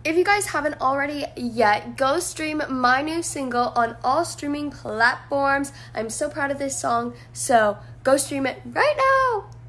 If you guys haven't already yet, go stream my new single on all streaming platforms. I'm so proud of this song, so go stream it right now.